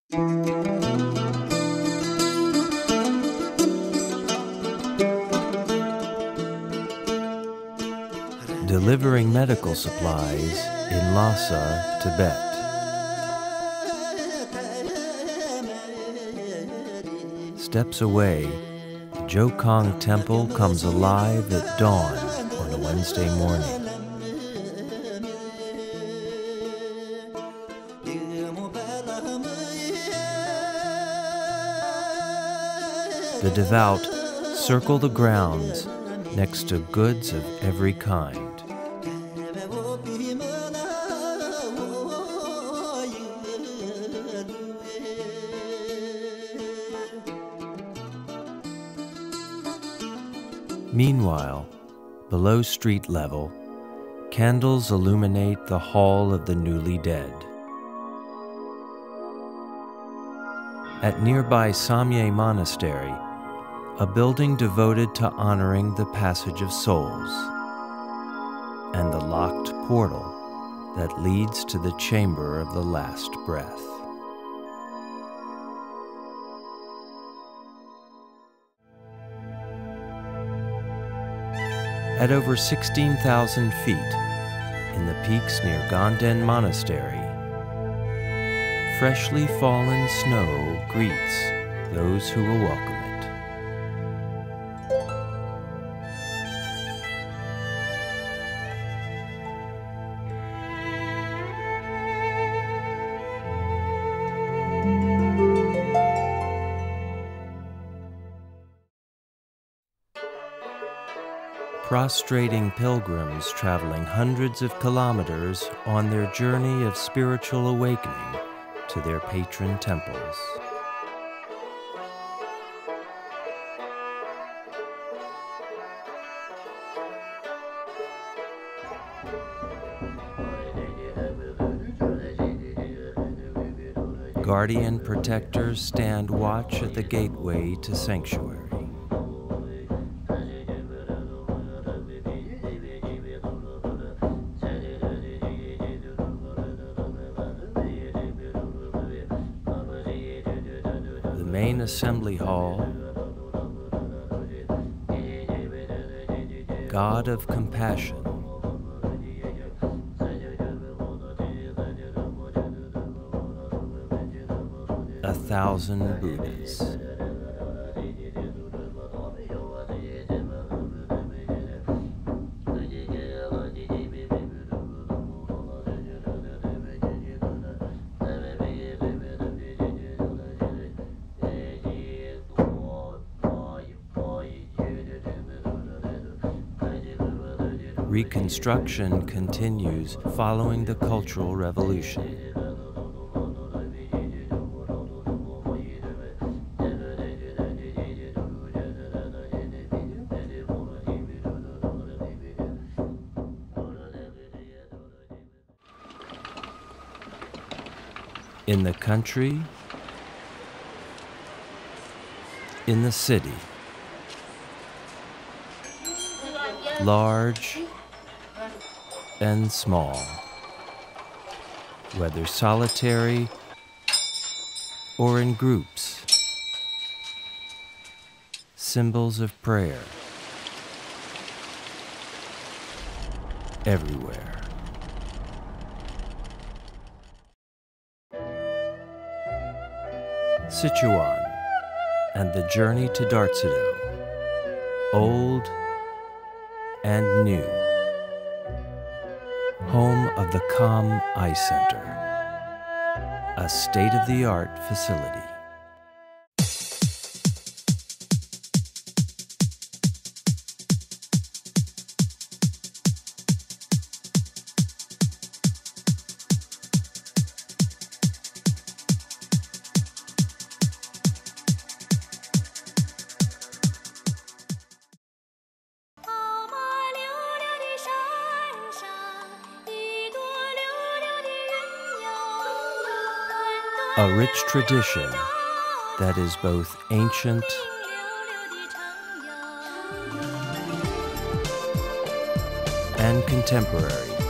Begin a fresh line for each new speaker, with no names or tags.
Delivering medical supplies in Lhasa, Tibet. Steps away, the Jokong Temple comes alive at dawn on a Wednesday morning. The devout circle the grounds next to goods of every kind. Meanwhile, below street level, candles illuminate the hall of the newly dead. At nearby Samye Monastery, a building devoted to honoring the passage of souls, and the locked portal that leads to the chamber of the last breath. At over 16,000 feet, in the peaks near Kanding Monastery, freshly fallen snow greets those who will welcome it. Prostrating pilgrims traveling hundreds of kilometers on their journey of spiritual awakening to their patron temples. Guardian protectors stand watch at the gateway to sanctuary. Main assembly hall, God of compassion, a thousand Buddhas. Reconstruction continues following the Cultural Revolution. In the country, in the city, large and small, whether solitary or in groups, symbols of prayer everywhere. Sichuan and the journey to Dartsedo, old and new. Home of the Kham Eye Center, a state-of-the-art facility. A rich tradition that is both ancient and contemporary.